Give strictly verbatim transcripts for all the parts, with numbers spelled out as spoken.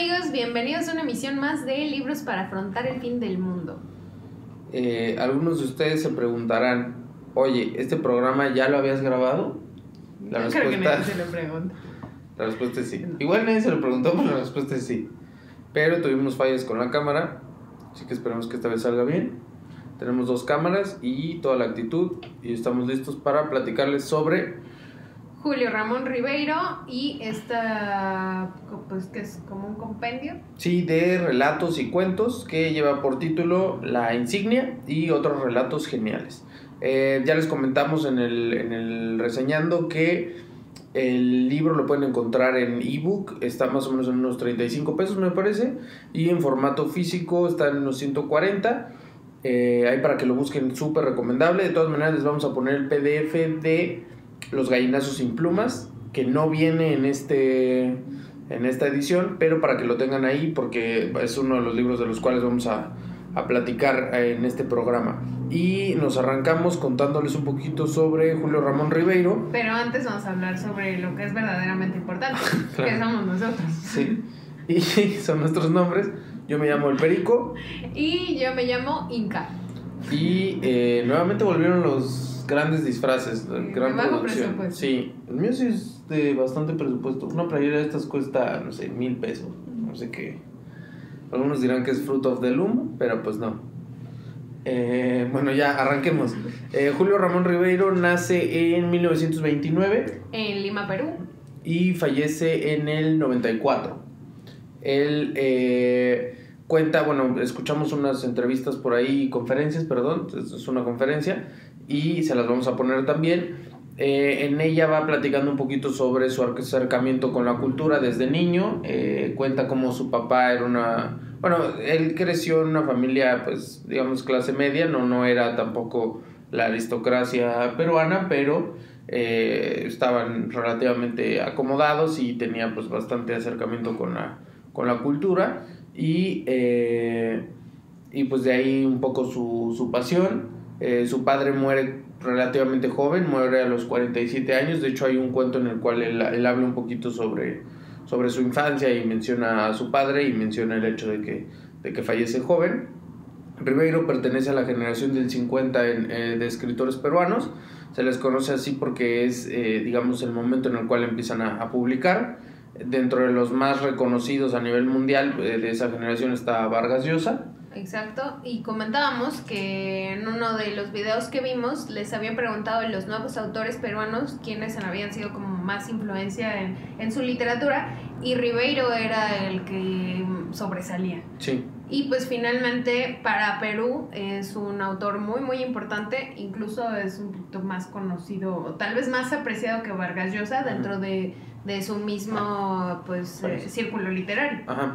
amigos? Bienvenidos a una emisión más de Libros para afrontar el fin del mundo. Eh, algunos de ustedes se preguntarán, oye, ¿este programa ya lo habías grabado? La Yo respuesta, creo que nadie se lo pregunta. La respuesta es sí. Igual nadie se lo preguntó, pero la respuesta es sí. Pero tuvimos fallas con la cámara, así que esperemos que esta vez salga bien. Tenemos dos cámaras y toda la actitud y estamos listos para platicarles sobre Julio Ramón Ribeiro y esta, pues que es como un compendio. Sí, de relatos y cuentos que lleva por título La Insignia y otros relatos geniales. Eh, ya les comentamos en el, en el reseñando que el libro lo pueden encontrar en ebook, está más o menos en unos treinta y cinco pesos me parece, y en formato físico está en unos ciento cuarenta. Eh, ahí para que lo busquen, súper recomendable. De todas maneras les vamos a poner el P D F de Los Gallinazos sin Plumas, que no viene en este en esta edición, pero para que lo tengan ahí, porque es uno de los libros de los cuales vamos a, a platicar en este programa. Y nos arrancamos contándoles un poquito sobre Julio Ramón Ribeiro. Pero antes vamos a hablar sobre lo que es verdaderamente importante, claro, que somos nosotros. Sí, y son nuestros nombres. Yo me llamo El Perico. Y yo me llamo Inca. Y eh, nuevamente volvieron los grandes disfraces, sí, gran bajo producción. Presupuesto. Sí, el mío sí es de bastante presupuesto. Una playera de estas cuesta, no sé, mil pesos. No sé qué. Algunos dirán que es fruit of the loom, pero pues no. Eh, bueno, ya arranquemos. Eh, Julio Ramón Ribeiro nace en mil novecientos veintinueve. En Lima, Perú. Y fallece en el noventa y cuatro. Él eh, cuenta, bueno, escuchamos unas entrevistas por ahí, conferencias, perdón, es una conferencia, y se las vamos a poner también. Eh, en ella va platicando un poquito sobre su acercamiento con la cultura desde niño. Eh, cuenta cómo su papá era una... Bueno, él creció en una familia, pues, digamos, clase media, no, no era tampoco la aristocracia peruana, pero eh, estaban relativamente acomodados y tenía, pues, bastante acercamiento con la, con la cultura. Y, eh, y pues de ahí un poco su, su pasión. Eh, su padre muere relativamente joven, muere a los cuarenta y siete años. De hecho hay un cuento en el cual él, él habla un poquito sobre, sobre su infancia y menciona a su padre y menciona el hecho de que, de que fallece joven. Ribeiro pertenece a la generación del cincuenta en, eh, de escritores peruanos. Se les conoce así porque es, eh, digamos, el momento en el cual empiezan a, a publicar. Dentro de los más reconocidos a nivel mundial eh, de esa generación está Vargas Llosa. Exacto, y comentábamos que en uno de los videos que vimos les habían preguntado a los nuevos autores peruanos quiénes habían sido como más influencia en, en su literatura, y Ribeiro era el que sobresalía. Sí. Y pues finalmente para Perú es un autor muy muy importante, incluso es un poquito más conocido, o tal vez más apreciado que Vargas Llosa dentro de, de su mismo pues eh, círculo literario. Ajá.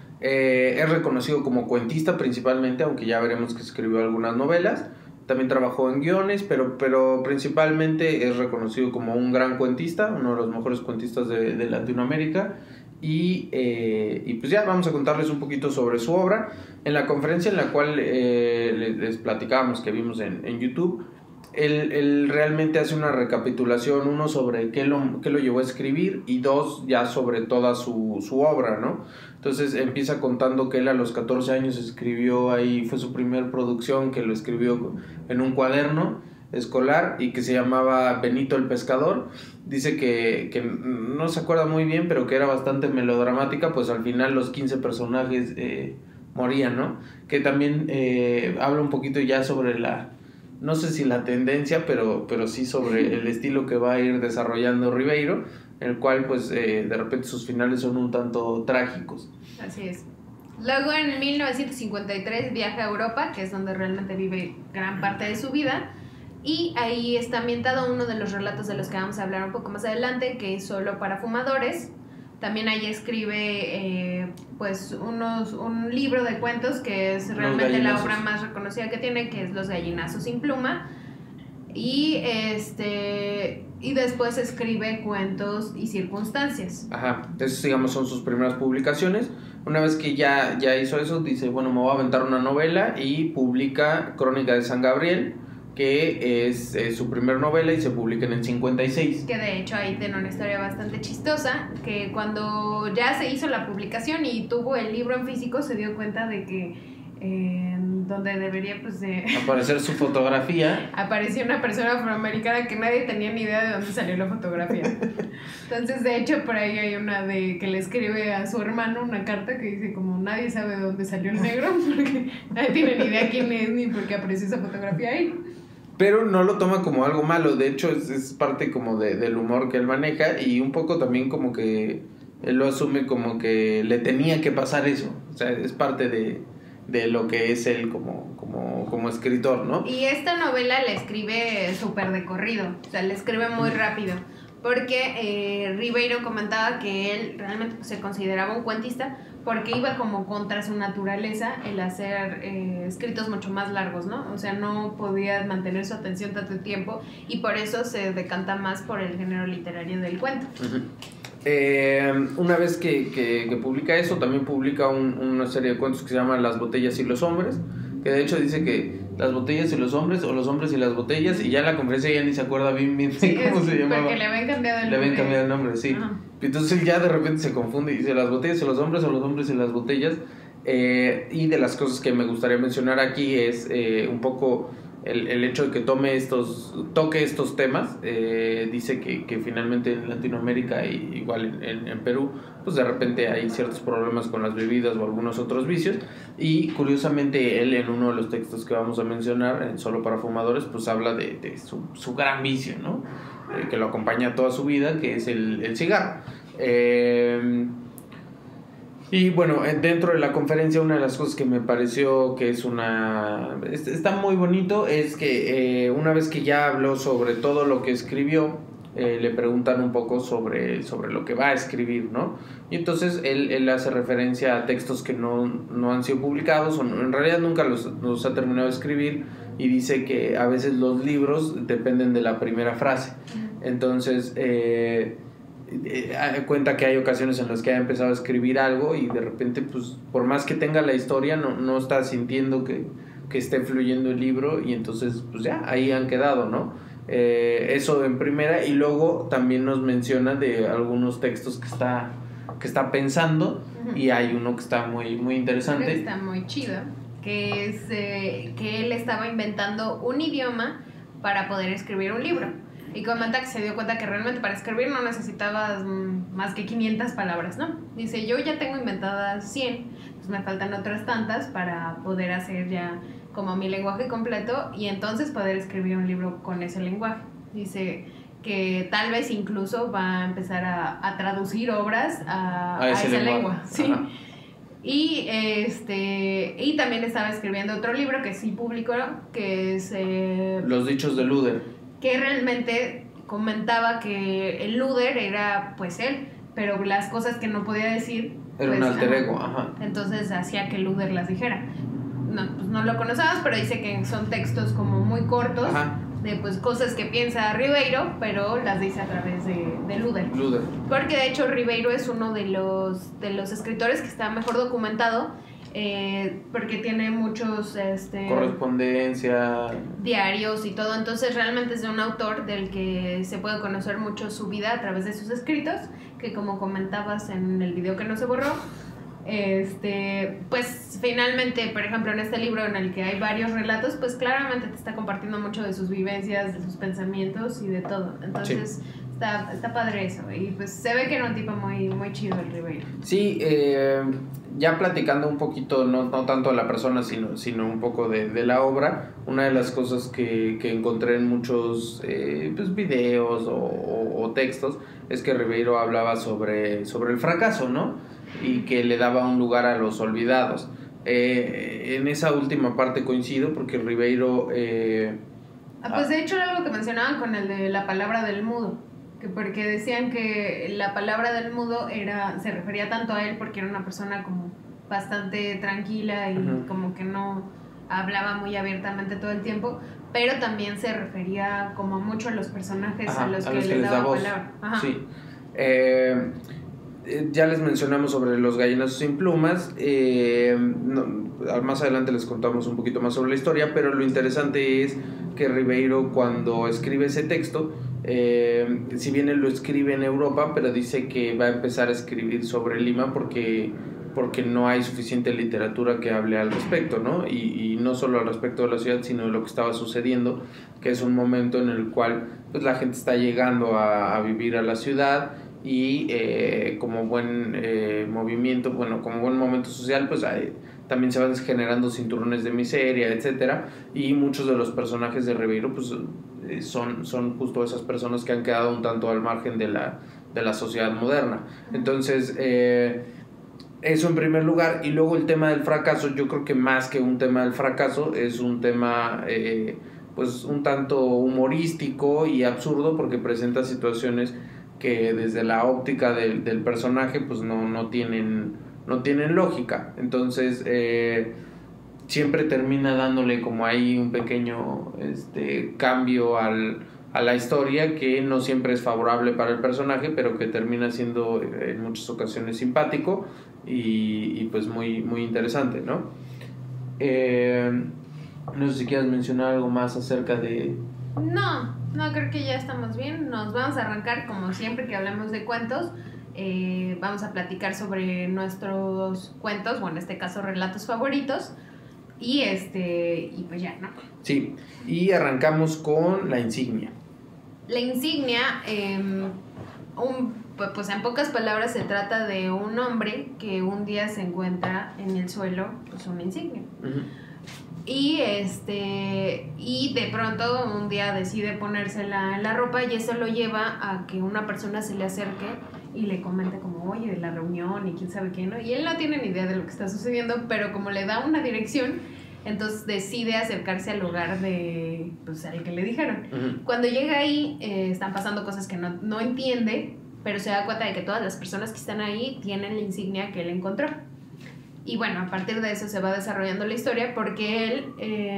Eh, es reconocido como cuentista principalmente, aunque ya veremos que escribió algunas novelas. También trabajó en guiones, pero, pero principalmente es reconocido como un gran cuentista, uno de los mejores cuentistas de, de Latinoamérica. Y, eh, y pues ya vamos a contarles un poquito sobre su obra. En la conferencia en la cual eh, les, les platicábamos que vimos en, en YouTube, Él, él realmente hace una recapitulación, uno sobre qué lo, qué lo llevó a escribir y dos ya sobre toda su, su obra, ¿no? Entonces empieza contando que él a los catorce años escribió, ahí fue su primer producción, que lo escribió en un cuaderno escolar y que se llamaba Benito el Pescador. Dice que, que no se acuerda muy bien, pero que era bastante melodramática, pues al final los quince personajes eh, morían, ¿no? Que también eh, habla un poquito ya sobre la... no sé si la tendencia, pero, pero sí sobre el estilo que va a ir desarrollando Ribeiro, en el cual pues eh, de repente sus finales son un tanto trágicos. Así es. Luego en mil novecientos cincuenta y tres viaja a Europa, que es donde realmente vive gran parte de su vida, y ahí está ambientado uno de los relatos de los que vamos a hablar un poco más adelante, que es Solo para Fumadores. También ahí escribe eh, pues unos, un libro de cuentos que es realmente la obra más reconocida que tiene, que es Los Gallinazos sin Pluma. Y este y después escribe Cuentos y Circunstancias. Ajá, esos digamos son sus primeras publicaciones. Una vez que ya, ya hizo eso, dice, bueno, me voy a aventar una novela y publica Crónica de San Gabriel, que es, es su primer novela y se publica en el cincuenta y seis. Que de hecho ahí tiene una historia bastante chistosa, que cuando ya se hizo la publicación y tuvo el libro en físico, se dio cuenta de que eh, donde debería pues de aparecer su fotografía, apareció una persona afroamericana que nadie tenía ni idea de dónde salió la fotografía. Entonces de hecho por ahí hay una de que le escribe a su hermano una carta que dice como nadie sabe de dónde salió el negro, porque nadie tiene ni idea quién es ni por qué apareció esa fotografía ahí. Pero no lo toma como algo malo, de hecho es, es parte como de, del humor que él maneja y un poco también como que él lo asume como que le tenía que pasar eso, o sea, es parte de, de lo que es él como, como, como escritor, ¿no? Y esta novela la escribe súper de corrido, o sea, la escribe muy rápido, porque eh, Ribeiro comentaba que él realmente pues, se consideraba un cuentista, porque iba como contra su naturaleza el hacer eh, escritos mucho más largos, ¿no? O sea, no podía mantener su atención tanto tiempo y por eso se decanta más por el género literario del cuento. Uh-huh. Eh, una vez que, que, que publica eso, también publica un, una serie de cuentos que se llaman Las botellas y los hombres, que de hecho dice que las botellas y los hombres, o los hombres y las botellas, y ya en la conferencia ya ni se acuerda bien bien sí, cómo es, se llamaba. Porque le habían cambiado el le nombre. Le habían cambiado el nombre, sí. Ajá. Entonces ya de repente se confunde y dice las botellas y los hombres, o los hombres y las botellas. Eh, y de las cosas que me gustaría mencionar aquí es eh, un poco el, el hecho de que tome estos, toque estos temas. Eh, dice que, que finalmente en Latinoamérica, y igual en, en, en Perú, pues de repente hay ciertos problemas con las bebidas o algunos otros vicios. Y curiosamente él en uno de los textos que vamos a mencionar, en Solo para Fumadores, pues habla de, de su, su gran vicio, ¿no? Eh, que lo acompaña toda su vida, que es el, el cigarro. Eh, y bueno, dentro de la conferencia una de las cosas que me pareció que es una... está muy bonito es que eh, una vez que ya habló sobre todo lo que escribió, eh, le preguntan un poco sobre, sobre lo que va a escribir, ¿no? Y entonces él, él hace referencia a textos que no, no han sido publicados, o no, en realidad nunca los, los ha terminado de escribir, y dice que a veces los libros dependen de la primera frase. Entonces... Eh, Eh, cuenta que hay ocasiones en las que ha empezado a escribir algo y de repente pues por más que tenga la historia no, no está sintiendo que, que esté fluyendo el libro y entonces pues ya ahí han quedado, ¿no? Eh, eso en primera, y luego también nos menciona de algunos textos que está, que está pensando. Uh-huh. Y hay uno que está muy, muy interesante, que está muy chido, que es eh, que él estaba inventando un idioma para poder escribir un libro. Y comenta que se dio cuenta que realmente para escribir no necesitabas más que quinientas palabras, ¿no? Dice, yo ya tengo inventadas cien, pues me faltan otras tantas para poder hacer ya como mi lenguaje completo y entonces poder escribir un libro con ese lenguaje. Dice que tal vez incluso va a empezar a, a traducir obras a, a, a esa lengua. Sí. Y este y también estaba escribiendo otro libro que sí publicó, que es... Eh, Los dichos de Luder. Que realmente comentaba que el Luder era pues él, pero las cosas que no podía decir era pues, un alter ego, ajá. Entonces hacía que Luder las dijera. No, pues no lo conocemos, pero dice que son textos como muy cortos, ajá, de pues cosas que piensa Ribeiro, pero las dice a través de, de Luder. Luder. Porque de hecho Ribeiro es uno de los, de los escritores que está mejor documentado. Eh, porque tiene muchos este, correspondencia, diarios y todo, entonces realmente es de un autor del que se puede conocer mucho su vida a través de sus escritos, que como comentabas en el video que no se borró, este, pues finalmente, por ejemplo, en este libro en el que hay varios relatos, pues claramente te está compartiendo mucho de sus vivencias, de sus pensamientos y de todo, entonces... Sí. Está, está padre eso, y pues se ve que era un tipo muy, muy chido el Ribeiro. Sí, eh, ya platicando un poquito, no, no tanto de la persona, sino, sino un poco de, de la obra, una de las cosas que, que encontré en muchos eh, pues videos o, o, o textos, es que Ribeiro hablaba sobre, sobre el fracaso, ¿no? Y que le daba un lugar a los olvidados. Eh, en esa última parte coincido, porque Ribeiro... Eh, ah, pues de hecho era algo que mencionaban con el de la palabra del mudo, que porque decían que la palabra del mudo era, se refería tanto a él porque era una persona como bastante tranquila y uh-huh. como que no hablaba muy abiertamente todo el tiempo, pero también se refería como mucho a los personajes, ajá, a los, a que, los que les daba palabra. Ajá. Sí. Eh, eh, ya les mencionamos sobre los gallinazos sin plumas. Eh, no, más adelante les contamos un poquito más sobre la historia, pero lo interesante es que Ribeiro, cuando escribe ese texto, eh, si bien él lo escribe en Europa, pero dice que va a empezar a escribir sobre Lima porque, porque no hay suficiente literatura que hable al respecto, ¿no? Y, y no solo al respecto de la ciudad, sino de lo que estaba sucediendo, que es un momento en el cual pues, la gente está llegando a, a vivir a la ciudad y eh, como buen eh, movimiento, bueno, como buen momento social, pues hay, también se van generando cinturones de miseria, etcétera, y muchos de los personajes de Ribeiro pues eh, son, son justo esas personas que han quedado un tanto al margen de la, de la sociedad moderna. Entonces, eh, eso en primer lugar, y luego el tema del fracaso, yo creo que más que un tema del fracaso, es un tema eh, pues un tanto humorístico y absurdo, porque presenta situaciones que desde la óptica del, del personaje pues no, no tienen no tienen lógica. Entonces eh, siempre termina dándole como ahí un pequeño este, cambio al, a la historia, que no siempre es favorable para el personaje, pero que termina siendo en muchas ocasiones simpático y, y pues muy, muy interesante, ¿no? Eh, no sé si quieres mencionar algo más acerca de... No, no, creo que ya estamos bien. Nos vamos a arrancar como siempre que hablamos de cuentos. Eh, vamos a platicar sobre nuestros cuentos, o en este caso relatos favoritos, y este y pues ya, ¿no? Sí, y arrancamos con La Insignia. La Insignia, eh, un, pues en pocas palabras se trata de un hombre que un día se encuentra en el suelo pues una insignia. Uh-huh. Y este y de pronto un día decide ponérsela en la ropa, y eso lo lleva a que una persona se le acerque y le comente como, oye, de la reunión y quién sabe qué, ¿no? Y él no tiene ni idea de lo que está sucediendo, pero como le da una dirección, entonces decide acercarse al lugar de, pues, al que le dijeron. Uh-huh. Cuando llega ahí, eh, están pasando cosas que no, no entiende, pero se da cuenta de que todas las personas que están ahí tienen la insignia que él encontró. Y bueno, a partir de eso se va desarrollando la historia, porque él eh,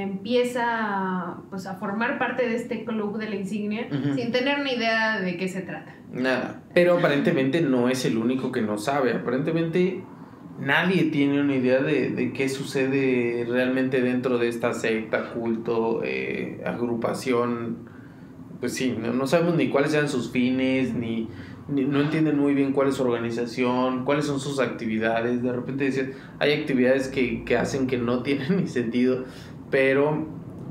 empieza pues, a formar parte de este club de la insignia, uh-huh, sin tener ni idea de qué se trata. Nada, pero aparentemente no es el único que no sabe. Aparentemente nadie tiene una idea de, de qué sucede realmente dentro de esta secta, culto, eh, agrupación. Pues sí, no, no sabemos ni cuáles sean sus fines, ni... no entienden muy bien cuál es su organización, cuáles son sus actividades. De repente dicen, hay actividades que, que hacen que no tienen ni sentido, pero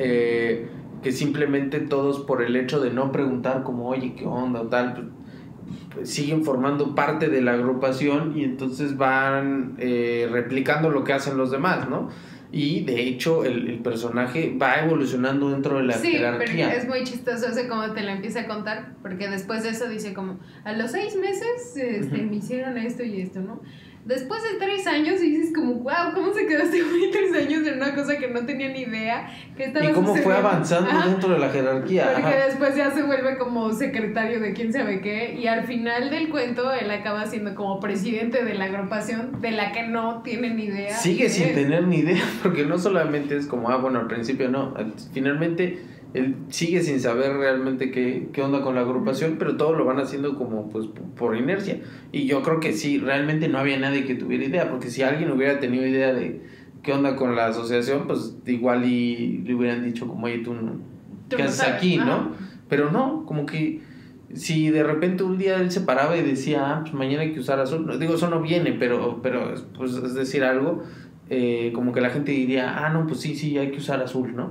eh, que simplemente todos, por el hecho de no preguntar como, oye, ¿qué onda? O tal, pues, pues, siguen formando parte de la agrupación, y entonces van eh, replicando lo que hacen los demás, ¿no? Y de hecho el, el personaje va evolucionando dentro de la sí, jerarquía. Sí, pero es muy chistoso ese como te lo empieza a contar, porque después de eso dice como, a los seis meses este, uh-huh, me hicieron esto y esto, ¿no? Después de tres años y dices como, wow, ¿cómo se quedó este güey tres años en una cosa que no tenía ni idea que estaba y cómo sucediendo? Fue avanzando Ajá. dentro de la jerarquía. Porque Ajá. después ya se vuelve como secretario de quién sabe qué, y al final del cuento él acaba siendo como presidente de la agrupación de la que no tiene ni idea. Sigue sin tener ni idea, porque no solamente es como, ah, bueno, al principio no, finalmente él sigue sin saber realmente qué, qué onda con la agrupación, pero todo lo van haciendo como pues por inercia. Y yo creo que sí, realmente no había nadie que tuviera idea, porque si alguien hubiera tenido idea de qué onda con la asociación, pues igual y le hubieran dicho como, oye, tú, no, ¿qué haces aquí, no? Pero no, como que si de repente un día él se paraba y decía, ah, pues mañana hay que usar azul, no, digo, eso no viene, pero, pero pues es decir algo, eh, como que la gente diría, ah, no, pues sí, sí, hay que usar azul, ¿no?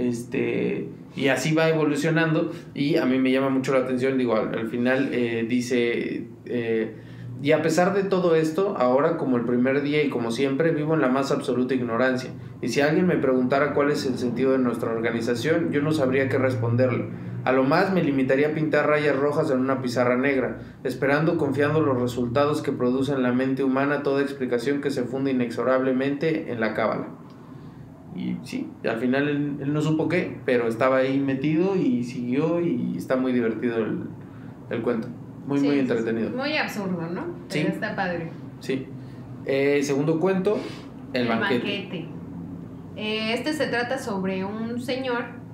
Este, y así va evolucionando, y a mí me llama mucho la atención, digo, al, al final eh, dice, eh, y a pesar de todo esto, ahora como el primer día y como siempre, vivo en la más absoluta ignorancia, y si alguien me preguntara cuál es el sentido de nuestra organización, yo no sabría qué responderle. A lo más me limitaría a pintar rayas rojas en una pizarra negra, esperando, confiando los resultados que produce en la mente humana toda explicación que se funde inexorablemente en la cábala. Y sí, al final él, él no supo qué, pero estaba ahí metido y siguió, y está muy divertido el, el cuento. Muy, sí, muy entretenido. Muy absurdo, ¿no? Pero sí, está padre. Sí. Eh, segundo cuento, El, el banquete. banquete. Eh, este se trata sobre un señor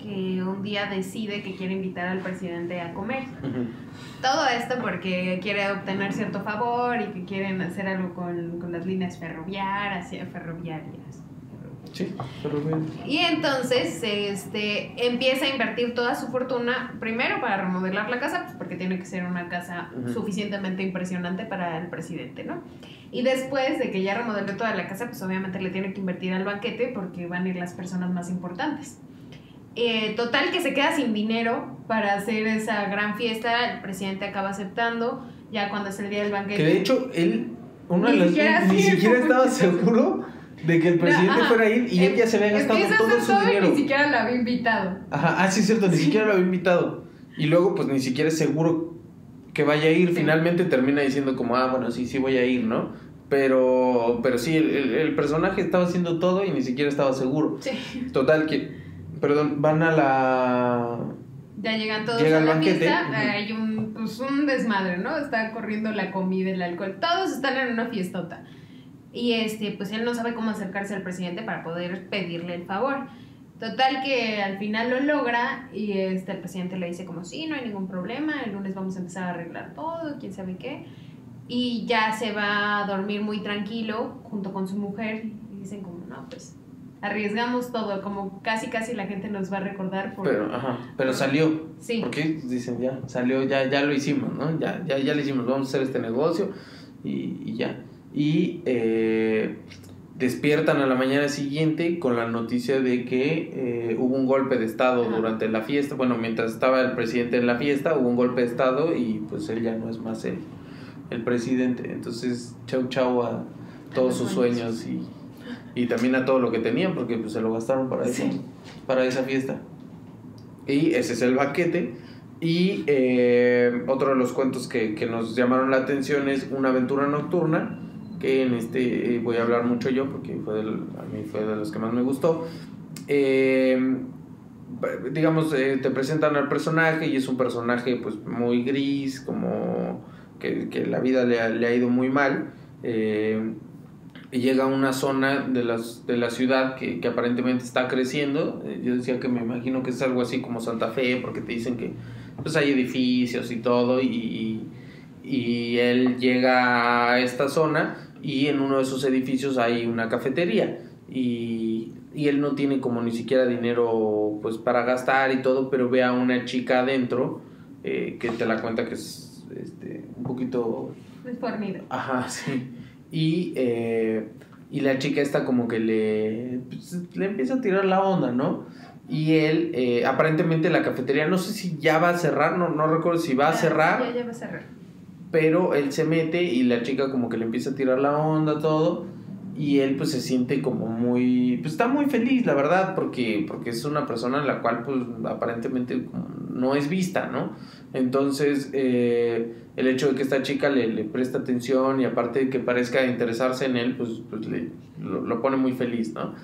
que un día decide que quiere invitar al presidente a comer. Uh-huh. Todo esto porque quiere obtener cierto favor y que quieren hacer algo con, con las líneas ferroviarias, ferroviarias. Sí, ferroviarias. Y entonces este, empieza a invertir toda su fortuna, primero para remodelar la casa, pues porque tiene que ser una casa uh-huh. suficientemente impresionante para el presidente, ¿no? Y después de que ya remodeló toda la casa, pues obviamente le tiene que invertir al banquete porque van a ir las personas más importantes. Eh, total que se queda sin dinero para hacer esa gran fiesta, el presidente acaba aceptando, ya cuando es el día del banquete. Que de hecho, él, uno ni de los, siquiera, ni sí, siquiera estaba seguro de que el presidente no, fuera a ir y él ya se había gastado todo su todo dinero. Y ni siquiera lo había invitado. Ajá, ah, sí, es cierto, ni sí. siquiera lo había invitado. Y luego, pues ni siquiera es seguro que vaya a ir. Sí. Finalmente termina diciendo como, ah, bueno, sí, sí voy a ir, ¿no? Pero, pero sí, el, el, el personaje estaba haciendo todo y ni siquiera estaba seguro. Sí. Total, que, perdón, van a la... Ya llegan todos Llega a la banquete. fiesta, uh-huh. Hay un, pues, un desmadre, ¿no? Está corriendo la comida, el alcohol, todos están en una fiestota. Y este, pues él no sabe cómo acercarse al presidente para poder pedirle el favor. Total que al final lo logra y este, el presidente le dice como, sí, no hay ningún problema, el lunes vamos a empezar a arreglar todo, quién sabe qué. Y ya se va a dormir muy tranquilo junto con su mujer y dicen como, no, pues arriesgamos todo, como casi casi la gente nos va a recordar por... Pero, ajá, pero salió. Sí. Porque dicen, ya, salió, ya, ya lo hicimos, ¿no? Ya, ya, ya lo hicimos, vamos a hacer este negocio y, y ya. Y eh, despiertan a la mañana siguiente con la noticia de que eh, hubo un golpe de estado ajá. durante la fiesta. Bueno, mientras estaba el presidente en la fiesta, hubo un golpe de estado y pues él ya no es más él. El presidente, entonces chau chau a todos sus sueños y, y también a todo lo que tenían porque pues se lo gastaron para eso, sí. para esa fiesta. Y ese es el banquete. Y eh, otro de los cuentos que, que nos llamaron la atención es Una aventura nocturna, que en este eh, voy a hablar mucho yo porque fue del, a mí fue de los que más me gustó. Eh, digamos, eh, te presentan al personaje y es un personaje pues muy gris, como que, que la vida le ha, le ha ido muy mal, eh, y llega a una zona de, las, de la ciudad que, que aparentemente está creciendo. Eh, yo decía que me imagino que es algo así como Santa Fe, porque te dicen que pues hay edificios y todo, y, y él llega a esta zona y en uno de esos edificios hay una cafetería y, y él no tiene como ni siquiera dinero pues para gastar y todo, pero ve a una chica adentro, eh, que te la cuenta que es este, un poquito... Muy fornido. Ajá, sí. Y, eh, y la chica esta como que le, pues, le empieza a tirar la onda, ¿no? Y él, eh, aparentemente la cafetería, no sé si ya va a cerrar, no, no recuerdo si va a cerrar. Ya, ya va a cerrar. Pero él se mete y la chica como que le empieza a tirar la onda, todo. Y él pues se siente como muy... Pues está muy feliz, la verdad, porque, porque es una persona en la cual pues aparentemente no es vista, ¿no? Entonces eh, el hecho de que esta chica le, le presta atención y aparte de que parezca interesarse en él, pues, pues le, lo, lo pone muy feliz, ¿no?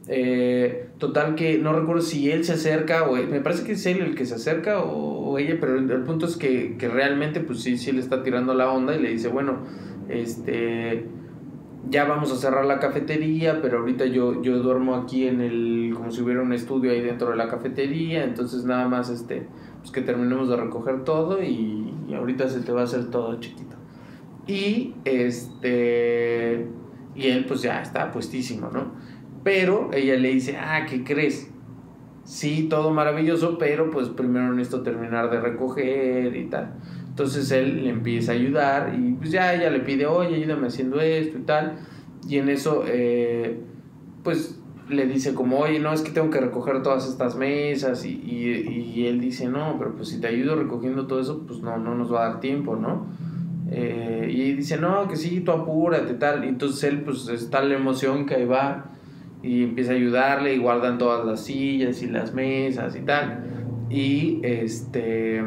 Eh, total que no recuerdo si él se acerca o me parece que es él el que se acerca o, o ella, pero el, el punto es que, que realmente pues sí, sí le está tirando la onda y le dice, bueno, este... ya vamos a cerrar la cafetería, pero ahorita yo, yo duermo aquí en el, como si hubiera un estudio ahí dentro de la cafetería, entonces nada más este, pues que terminemos de recoger todo y, y ahorita se te va a hacer todo chiquito. Y este, y él pues ya está puestísimo, ¿no? Pero ella le dice, ah, ¿qué crees? Sí, todo maravilloso, pero pues primero necesito terminar de recoger y tal. Entonces él le empieza a ayudar y pues ya ella le pide, oye, ayúdame haciendo esto y tal. Y en eso, eh, pues le dice como, oye, no, es que tengo que recoger todas estas mesas. Y, y, y él dice, no, pero pues si te ayudo recogiendo todo eso, pues no, no nos va a dar tiempo, ¿no? Eh, y dice, no, que sí, tú apúrate, tal. Y entonces él, pues está la emoción que ahí va y empieza a ayudarle y guardan todas las sillas y las mesas y tal. Y este...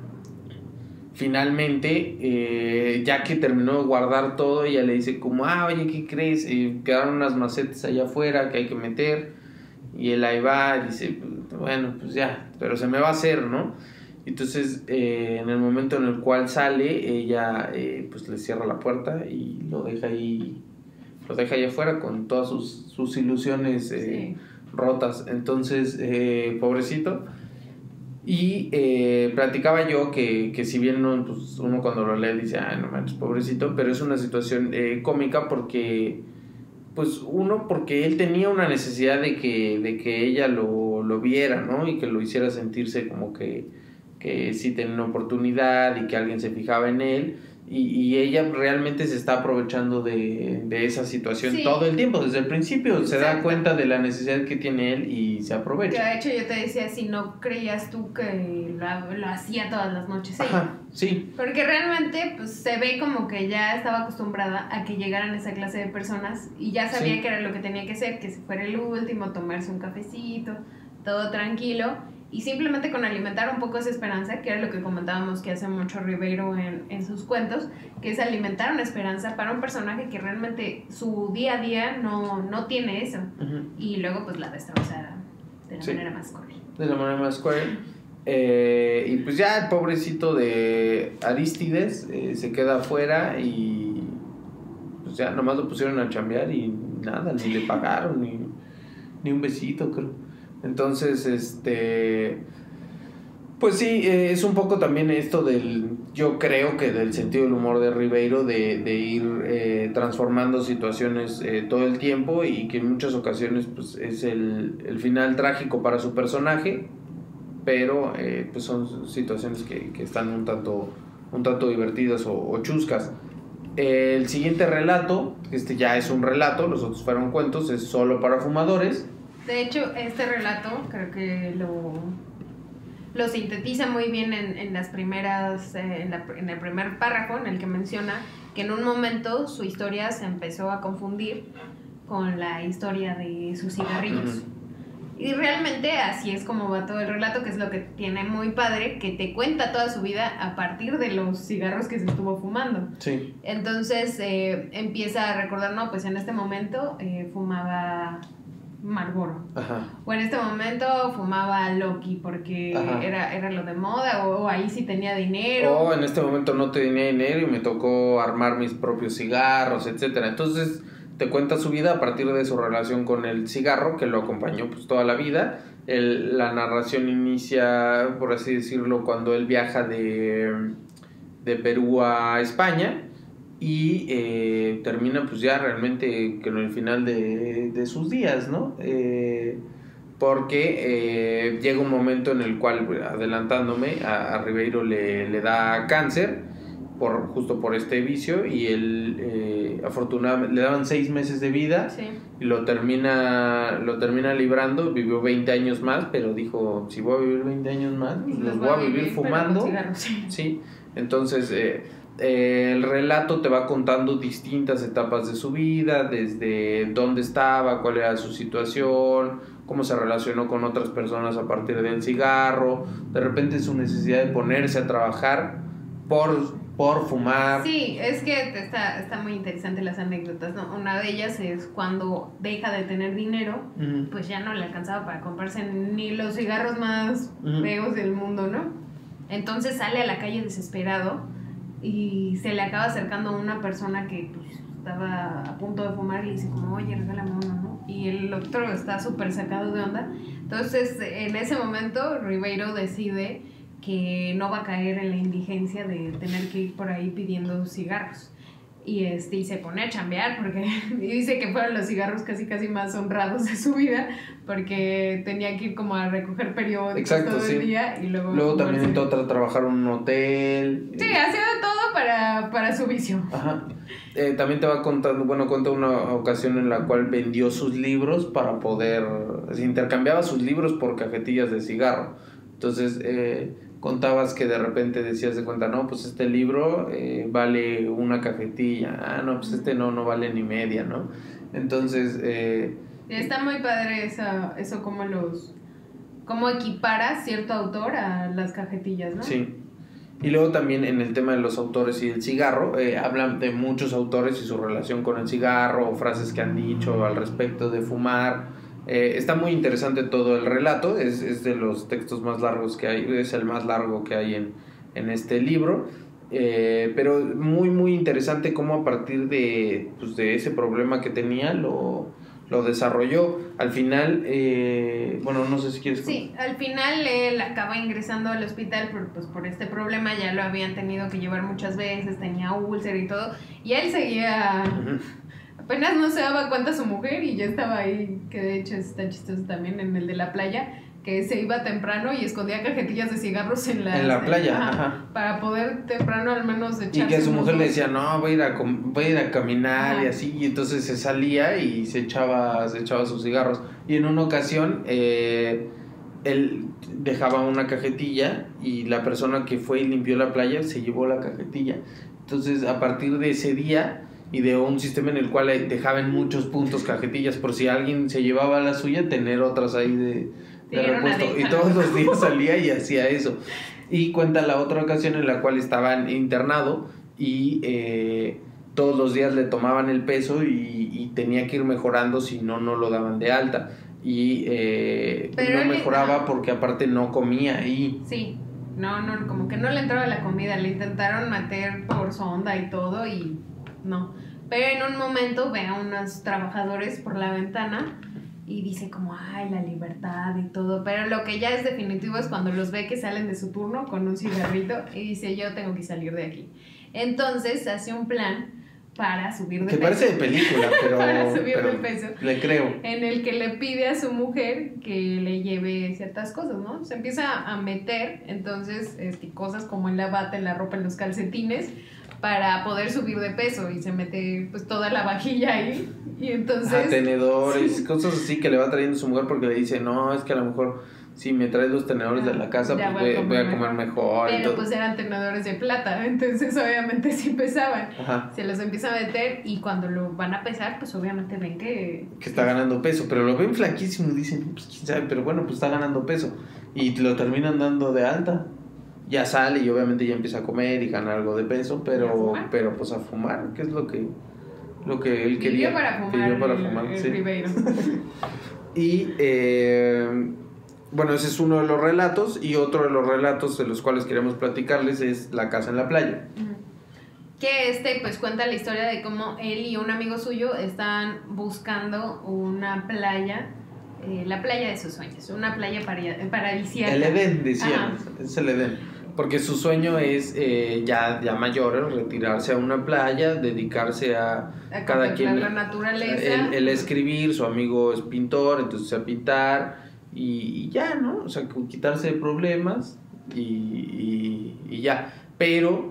finalmente, eh, ya que terminó de guardar todo, ella le dice como, ah, oye, ¿qué crees? Eh, quedaron unas macetas allá afuera que hay que meter. Y él ahí va y dice, bueno, pues ya, pero se me va a hacer, ¿no? Entonces, eh, en el momento en el cual sale, ella eh, pues le cierra la puerta y lo deja ahí, lo deja ahí afuera con todas sus, sus ilusiones eh, sí. rotas. Entonces, eh, pobrecito. Y eh, platicaba yo que, que si bien no, pues uno cuando lo lee dice, ay, no manches, pobrecito, pero es una situación eh, cómica porque, pues uno, porque él tenía una necesidad de que, de que ella lo, lo viera, ¿no? Y que lo hiciera sentirse como que, que sí tenía una oportunidad y que alguien se fijaba en él. Y, y ella realmente se está aprovechando de, de esa situación sí. todo el tiempo, desde el principio. Exacto. Se da cuenta de la necesidad que tiene él y se aprovecha. Que de hecho yo te decía, si no creías tú que lo, lo hacía todas las noches. Ajá, sí. Porque realmente pues se ve como que ya estaba acostumbrada a que llegaran esa clase de personas y ya sabía sí. que era lo que tenía que hacer, que si fuera el último, tomarse un cafecito, todo tranquilo. Y simplemente con alimentar un poco esa esperanza, que era lo que comentábamos que hace mucho Ribeiro en, en sus cuentos, que es alimentar una esperanza para un personaje que realmente su día a día no, no tiene eso. Uh-huh. Y luego pues la destroza de la sí. manera más cruel. De la manera más cruel. Eh, y pues ya el pobrecito de Arístides eh, se queda afuera y pues ya nomás lo pusieron a chambear y nada, ni le pagaron, ni, ni un besito, creo. Entonces, este, pues sí, eh, es un poco también esto del, yo creo que del sentido del humor de Ribeiro, de, de ir eh, transformando situaciones eh, todo el tiempo y que en muchas ocasiones pues es el, el final trágico para su personaje, pero eh, pues son situaciones que, que están un tanto, un tanto divertidas o, o chuscas. El siguiente relato, este ya es un relato, los otros fueron cuentos, es Solo para fumadores. De hecho, este relato creo que lo, lo sintetiza muy bien en, en las primeras, eh, en, la, en el primer párrafo en el que menciona que en un momento su historia se empezó a confundir con la historia de sus cigarrillos. Uh-huh. Y realmente así es como va todo el relato, que es lo que tiene muy padre, que te cuenta toda su vida a partir de los cigarros que se estuvo fumando. Sí. Entonces eh, empieza a recordar, no, pues en este momento eh, fumaba Marlboro. Ajá. O en este momento fumaba Loki porque era, era lo de moda, o, o ahí sí tenía dinero. O en este momento no tenía dinero y me tocó armar mis propios cigarros, etcétera. Entonces te cuenta su vida a partir de su relación con el cigarro, que lo acompañó pues toda la vida. El, la narración inicia, por así decirlo, cuando él viaja de, de Perú a España. Y eh, termina pues ya realmente con el final de, de sus días, ¿no? Eh, porque eh, llega un momento en el cual, adelantándome, a, a Ribeiro le, le da cáncer, por, justo por este vicio, y él eh, afortunadamente le daban seis meses de vida, sí. y lo termina, lo termina librando, vivió veinte años más, pero dijo, si voy a vivir veinte años más, pues los voy a vivir, vivir fumando. Cigarros, sí. sí, entonces... Eh, Eh, el relato te va contando distintas etapas de su vida, desde dónde estaba, cuál era su situación, cómo se relacionó con otras personas a partir del cigarro, de repente su necesidad de ponerse a trabajar por, por fumar. Sí, es que está, está muy interesante las anécdotas, ¿no? Una de ellas es cuando deja de tener dinero, uh-huh. pues ya no le alcanzaba para comprarse ni los cigarros más uh-huh. feos del mundo, ¿no? Entonces sale a la calle desesperado y se le acaba acercando una persona que pues, estaba a punto de fumar y le dice como, oye, regálame uno, ¿no? Y el otro está súper sacado de onda. Entonces, en ese momento, Ribeiro decide que no va a caer en la indigencia de tener que ir por ahí pidiendo cigarros. Y, este, y se pone a chambear porque dice que fueron los cigarros casi casi más honrados de su vida, porque tenía que ir como a recoger periódicos. Exacto, todo sí. el día y luego, luego también entró a trabajar en un hotel. Sí, hacía de todo para, para su vicio. Ajá. Eh, también te va contando, bueno, cuenta una ocasión en la cual vendió sus libros para poder, se intercambiaba sus libros por cajetillas de cigarro. Entonces, eh, contabas que de repente decías de cuenta, no, pues este libro eh, vale una cajetilla, ah, no, pues este no, no vale ni media, ¿no? Entonces... Eh, está muy padre esa, eso como los... cómo equipara cierto autor a las cajetillas, ¿no? Sí. Y luego también en el tema de los autores y el cigarro, eh, hablan de muchos autores y su relación con el cigarro, o frases que han dicho al respecto de fumar. Eh, está muy interesante todo el relato, es, es de los textos más largos que hay, es el más largo que hay en, en este libro, eh, pero muy muy interesante cómo a partir de, pues, de ese problema que tenía lo, lo desarrolló. Al final, eh, bueno, no sé si quieres... Sí, al final él acaba ingresando al hospital por, pues, por este problema, ya lo habían tenido que llevar muchas veces, tenía úlcer y todo, y él seguía... Uh-huh. Apenas no se daba cuenta su mujer y ya estaba ahí, que de hecho está chistoso también en el de la playa, que se iba temprano y escondía cajetillas de cigarros en la, en la playa, en, ajá, ajá. para poder temprano al menos echarse. Y que su mujer dos. le decía, no, voy a ir a, voy a, ir a caminar, ajá, y así, y entonces se salía y se echaba, se echaba sus cigarros. Y en una ocasión, eh, él dejaba una cajetilla y la persona que fue y limpió la playa se llevó la cajetilla. Entonces, a partir de ese día... y de un sistema en el cual dejaban muchos puntos cajetillas por si alguien se llevaba la suya, tener otras ahí de, de repuesto, y todos los días salía y hacía eso. Y cuenta la otra ocasión en la cual estaban internado y eh, todos los días le tomaban el peso y, y tenía que ir mejorando, si no, no lo daban de alta. Y eh, no mejoraba porque aparte no comía ahí. Sí, no, no, como que no le entraba la comida, le intentaron meter por sonda y todo y... no, pero en un momento ve a unos trabajadores por la ventana y dice como, ay, la libertad y todo, pero lo que ya es definitivo es cuando los ve que salen de su turno con un cigarrito y dice, yo tengo que salir de aquí. Entonces hace un plan para subir de que peso. Que parece de película, pero, para subir pero de peso. Le creo. En el que le pide a su mujer que le lleve ciertas cosas, ¿no? Se empieza a meter, entonces, este, cosas como en la bata, en la ropa, en los calcetines, para poder subir de peso, y se mete pues toda la vajilla ahí y entonces a tenedores, sí, cosas así que le va trayendo su mujer porque le dice, no, es que a lo mejor si me traes los tenedores ah, de la casa pues voy, voy a comer mejor. Pero pues eran tenedores de plata, entonces obviamente sí pesaban. Ajá. Se los empieza a meter y cuando lo van a pesar pues obviamente ven que que está ganando peso, pero lo ven flaquísimo, dicen, pues quién sabe, pero bueno, pues está ganando peso y lo terminan dando de alta. Ya sale y obviamente ya empieza a comer y gana algo de peso, pero pero pues a fumar, que es lo que lo que él quería. Vivió para fumar. Vivió para fumar, el, el sí. Ribeiro. Y eh, bueno, ese es uno de los relatos, y otro de los relatos de los cuales queremos platicarles es La casa en la playa. Que este pues cuenta la historia de cómo él y un amigo suyo están buscando una playa, eh, la playa de sus sueños, una playa paradisíaca. El Edén, decían, es el Edén. Porque su sueño es eh, ya, ya mayor, retirarse a una playa, dedicarse a, a cada quien, la naturaleza. Él, él escribir, su amigo es pintor, entonces a pintar y, y ya, ¿no? O sea, quitarse de problemas y, y, y ya. Pero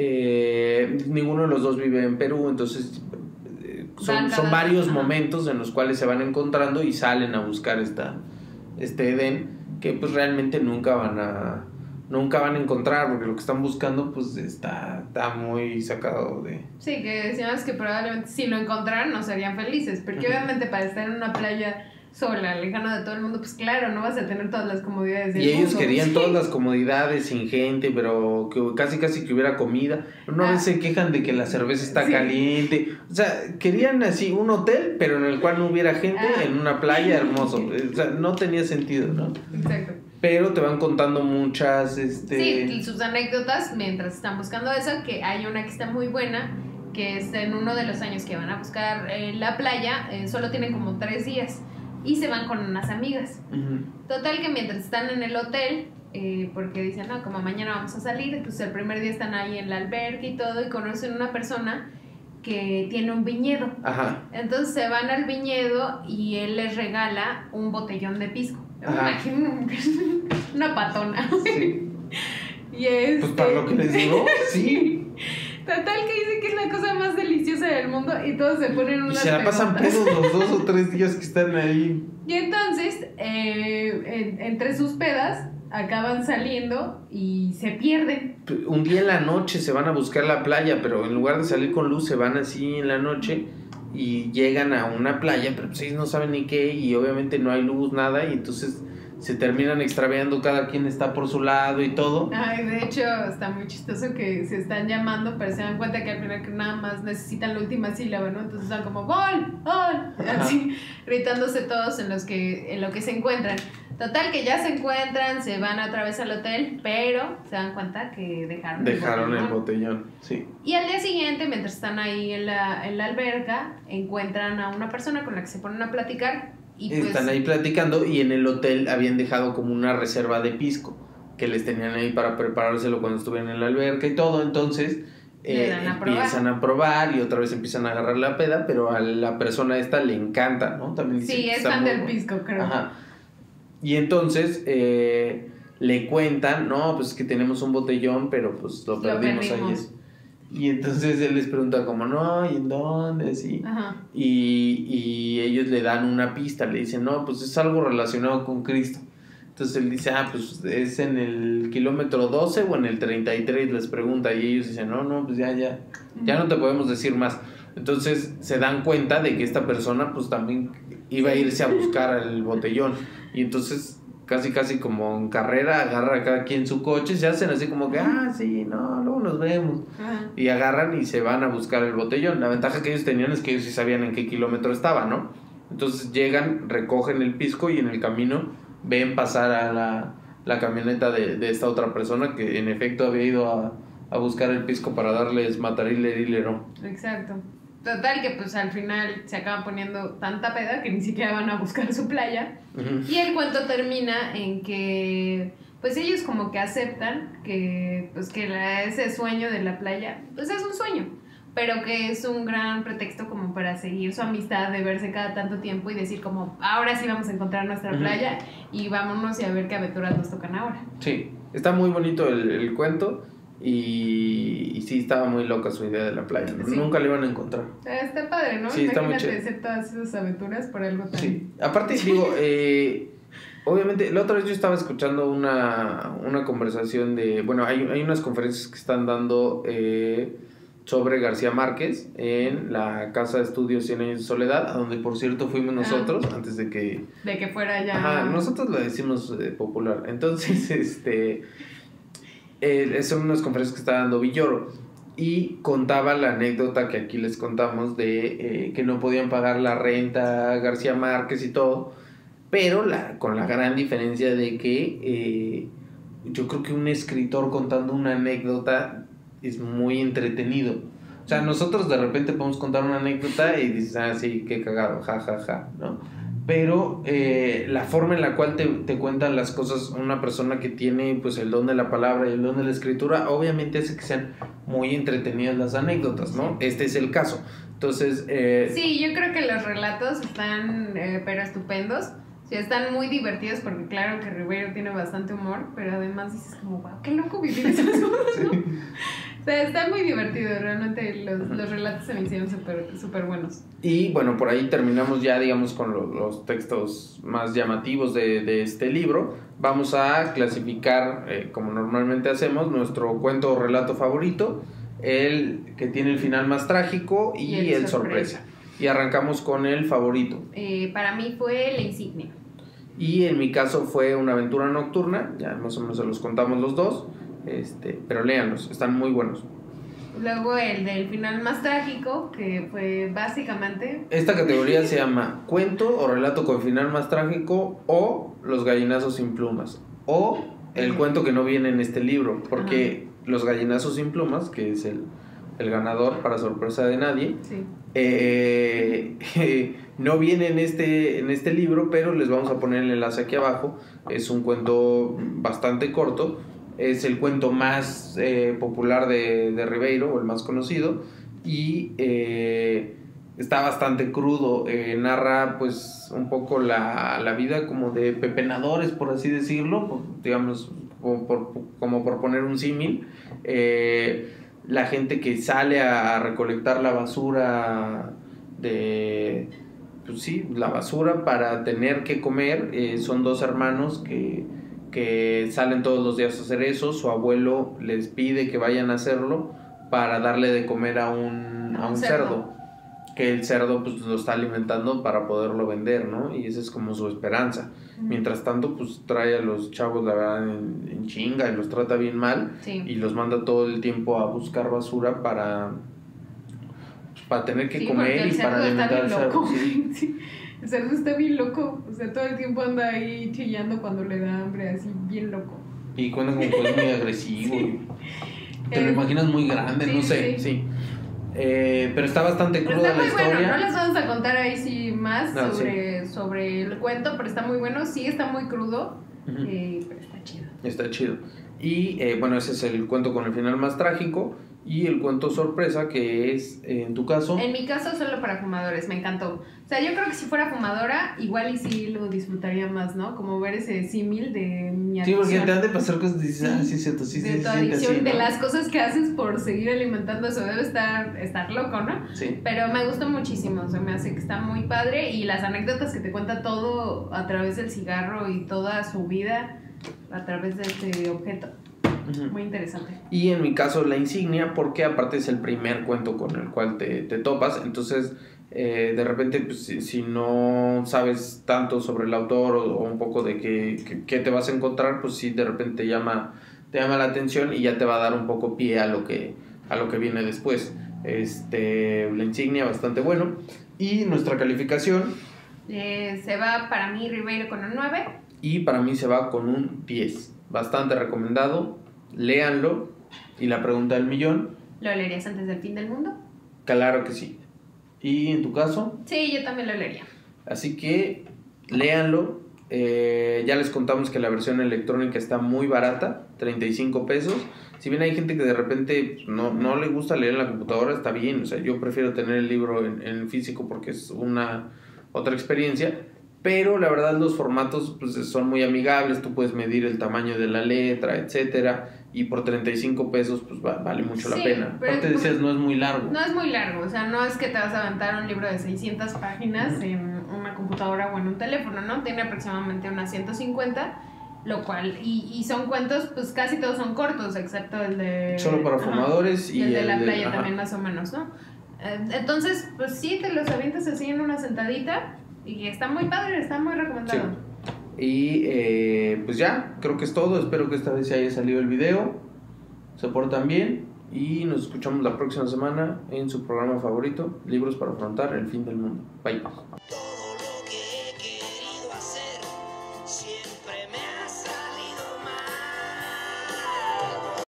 eh, ninguno de los dos vive en Perú, entonces eh, son, son varios ajá. momentos en los cuales se van encontrando y salen a buscar esta, este Edén, que pues realmente nunca van a... nunca van a encontrar, porque lo que están buscando pues está, está muy sacado de... Sí, que decíamos que probablemente si lo encontraran no serían felices, porque uh-huh. obviamente para estar en una playa sola, lejana de todo el mundo, pues claro, no vas a tener todas las comodidades del mundo. Y ellos mundo. querían sí. todas las comodidades, sin gente, pero que casi casi que hubiera comida. Una ah. vez se quejan de que la cerveza está sí. caliente. O sea, querían así un hotel, pero en el cual no hubiera gente, ah. en una playa, hermoso. O sea, no tenía sentido, ¿no? Exacto. Pero te van contando muchas, este... Sí, y sus anécdotas mientras están buscando eso, que hay una que está muy buena, que es en uno de los años que van a buscar eh, la playa, eh, solo tienen como tres días, y se van con unas amigas. Uh-huh. Total que mientras están en el hotel, eh, porque dicen, no, como mañana vamos a salir, entonces el primer día están ahí en la alberca y todo, y conocen una persona que tiene un viñedo. Ajá. Entonces se van al viñedo y él les regala un botellón de pisco. Me imagino una patona. Sí. Y este... pues para lo que les digo, sí. Total que dice que es la cosa más deliciosa del mundo y todos se ponen unas y se la pasan pedos los dos o tres días que están ahí. Y entonces, eh, en, entre sus pedas, acaban saliendo y se pierden. Un día en la noche se van a buscar la playa, pero en lugar de salir con luz se van así en la noche y llegan a una playa, pero pues ellos no saben ni qué y obviamente no hay luz, nada, y entonces se terminan extraviando, cada quien está por su lado y todo. Ay, de hecho está muy chistoso que se están llamando, pero se dan cuenta que al final que nada más necesitan la última sílaba, ¿no? Entonces están como ¡gol! ¡gol! Así, gritándose todos en los que en lo que se encuentran. Total, que ya se encuentran, se van otra vez al hotel, pero se dan cuenta que dejaron, dejaron el, botellón. el botellón. Sí. Y al día siguiente, mientras están ahí en la, en la alberca, encuentran a una persona con la que se ponen a platicar. Y pues, están ahí platicando y en el hotel habían dejado como una reserva de pisco que les tenían ahí para preparárselo cuando estuvieran en la alberca y todo. Entonces eh, a empiezan probar. a probar y otra vez empiezan a agarrar la peda, pero a la persona esta le encanta, ¿no? También dice sí, que es está fan muy del bueno. pisco, creo. Ajá. Y entonces eh, le cuentan, no, pues es que tenemos un botellón, pero pues lo perdimos, lo perdimos. ayer. Y entonces él les pregunta como, no, ¿y en dónde? Sí. Ajá. Y, y ellos le dan una pista, le dicen, no, pues es algo relacionado con Cristo. Entonces él dice, ah, pues es en el kilómetro doce o en el treinta y tres, les pregunta. Y ellos dicen, no, no, pues ya, ya, ya no te podemos decir más. Entonces se dan cuenta de que esta persona pues también iba a irse a buscar el botellón. Y entonces casi casi como en carrera agarra a cada quien su coche, se hacen así como que, ah, sí, no, luego nos vemos. Ajá. Y agarran y se van a buscar el botellón. La ventaja que ellos tenían es que ellos sí sabían en qué kilómetro estaba, ¿no? Entonces llegan, recogen el pisco y en el camino ven pasar a la, la camioneta de, de esta otra persona que en efecto había ido a, a buscar el pisco para darles matarile dilero. Exacto. Total, que pues al final se acaban poniendo tanta peda que ni siquiera van a buscar su playa. Uh-huh. Y el cuento termina en que pues ellos como que aceptan que pues que la, ese sueño de la playa pues es un sueño, pero que es un gran pretexto como para seguir su amistad, de verse cada tanto tiempo y decir como, ahora sí vamos a encontrar nuestra uh-huh. playa y vámonos y a ver qué aventuras nos tocan ahora. Sí, está muy bonito el, el cuento. Y, y sí, estaba muy loca su idea de la playa, ¿no? Sí. Nunca le iban a encontrar. Está padre, ¿no? Sí, está Imagínate muy hacer todas esas aventuras por algo tan... Sí, aparte digo, eh, obviamente, la otra vez yo estaba escuchando una, una conversación de... Bueno, hay, hay unas conferencias que están dando eh, sobre García Márquez en la Casa de Estudios Cien Años de Soledad, a donde por cierto fuimos nosotros, ah, antes de que... De que fuera ya... Ajá, nosotros lo decimos eh, popular. Entonces, este... Eh, son unas conferencias que está dando Villoro y contaba la anécdota que aquí les contamos de eh, que no podían pagar la renta García Márquez y todo, pero la, con la gran diferencia de que eh, yo creo que un escritor contando una anécdota es muy entretenido. O sea, nosotros de repente podemos contar una anécdota y dices, ah, sí, qué cagado, ja, ja, ja, ¿no? Pero eh, la forma en la cual te, te cuentan las cosas una persona que tiene pues el don de la palabra y el don de la escritura, obviamente hace que sean muy entretenidas las anécdotas, ¿no? Este es el caso. Entonces... Eh, sí, yo creo que los relatos están, eh, pero estupendos. O sea, están muy divertidos porque claro que Rivero tiene bastante humor, pero además dices como, wow, qué loco vivir esas cosas, ¿no? Sí. O sea, está muy divertido, realmente los, los relatos se me hicieron súper super buenos. Y bueno, por ahí terminamos ya, digamos, con los, los textos más llamativos de, de este libro. Vamos a clasificar, eh, como normalmente hacemos, nuestro cuento o relato favorito, el que tiene el final más trágico y, y el, el sorpresa. sorpresa. Y arrancamos con el favorito. Eh, para mí fue La Insignia. Y en mi caso fue Una aventura nocturna, ya más o menos se los contamos los dos. Este, pero léanlos, están muy buenos. Luego el del final más trágico, que fue básicamente... Esta categoría se llama cuento o relato con final más trágico, o Los gallinazos sin plumas, o el cuento que no viene en este libro, porque ajá, Los gallinazos sin plumas, que es el, el ganador para sorpresa de nadie, sí, eh, eh, no viene en este, en este libro, pero les vamos a poner el enlace aquí abajo. Es un cuento bastante corto. Es el cuento más eh, popular de, de Ribeiro, o el más conocido, y eh, está bastante crudo. Eh, narra pues un poco la, la vida como de pepenadores, por así decirlo, por, digamos, como por, como por poner un símil. Eh, la gente que sale a recolectar la basura de... Pues sí, la basura para tener que comer. Eh, son dos hermanos que... que salen todos los días a hacer eso. Su abuelo les pide que vayan a hacerlo para darle de comer a un, a un cerdo. cerdo, que el cerdo pues lo está alimentando para poderlo vender, ¿no? Y esa es como su esperanza. Uh-huh. Mientras tanto, pues trae a los chavos, la verdad, en, en chinga y los trata bien mal, sí, y los manda todo el tiempo a buscar basura para, para tener que sí, comer y para alimentar al cerdo. Sí. Sí. El cerdo está bien loco, o sea, todo el tiempo anda ahí chillando cuando le da hambre, así bien loco. Y cuenta como que es muy agresivo. Sí. Te lo Eh, imaginas muy grande, sí, no sé, sí. sí. Eh, pero está bastante Pero cruda está la muy historia. bueno, no les vamos a contar ahí sí más No, sobre, sobre el cuento, pero está muy bueno, sí está muy crudo, Ujú. eh, pero está chido. Está chido. Y eh, bueno, ese es el cuento con el final más trágico. Y el cuento sorpresa, que es, eh, en tu caso... En mi caso, solo para fumadores, me encantó. O sea, yo creo que si fuera fumadora, igual y sí lo disfrutaría más, ¿no? Como ver ese símil de mi Sí, adicción. porque te han de pasar cosas y dices, Sí. ah, sí, es cierto, sí, de sí, tu se siente adicción, así, de ¿no? las cosas que haces por seguir alimentando eso, debe estar, estar loco, ¿no? Sí. Pero me gustó muchísimo, o sea, me hace que está muy padre y las anécdotas que te cuenta todo a través del cigarro y toda su vida a través de este objeto. Ujú. Muy interesante. Y en mi caso La Insignia, porque aparte es el primer cuento con el cual te, te topas, entonces eh, de repente pues, si, si no sabes tanto sobre el autor o, o un poco de qué, qué, qué te vas a encontrar, pues sí de repente llama, te llama la atención y ya te va a dar un poco pie a lo que, a lo que viene después. Este, La Insignia, bastante bueno. Y nuestra calificación, Eh, se va para mí Ribeiro con un nueve. y para mí se va con un diez. Bastante recomendado, léanlo. Y la pregunta del millón, ¿Lo leerías antes del fin del mundo? claro que sí. ¿Y en tu caso? Sí, yo también lo leería. Así que léanlo. Eh, ya les contamos que la versión electrónica está muy barata, treinta y cinco pesos. Si bien hay gente que de repente no, no le gusta leer en la computadora, está bien. O sea, yo prefiero tener el libro en, en físico porque es una otra experiencia. Pero la verdad los formatos pues, son muy amigables. Tú puedes medir el tamaño de la letra, etcétera. Y por treinta y cinco pesos pues va- vale mucho la Sí, pena. pero Aparte es- decías, no es muy largo. No es muy largo, o sea, no es que te vas a aventar un libro de seiscientas páginas Ujú. en una computadora o en un teléfono, ¿no? Tiene aproximadamente unas ciento cincuenta, lo cual, y, y son cuentos, pues casi todos son cortos, excepto el de... Solo para ajá, fumadores y y el de la el de- playa ajá. también más o menos, ¿no? Eh, Entonces, pues sí, te los avientas así en una sentadita y está muy padre, está muy recomendado. Sí. Y eh, pues ya, creo que es todo. Espero que esta vez se haya salido el video. Se portan bien. Y nos escuchamos la próxima semana en su programa favorito, Libros para afrontar el fin del mundo. Bye.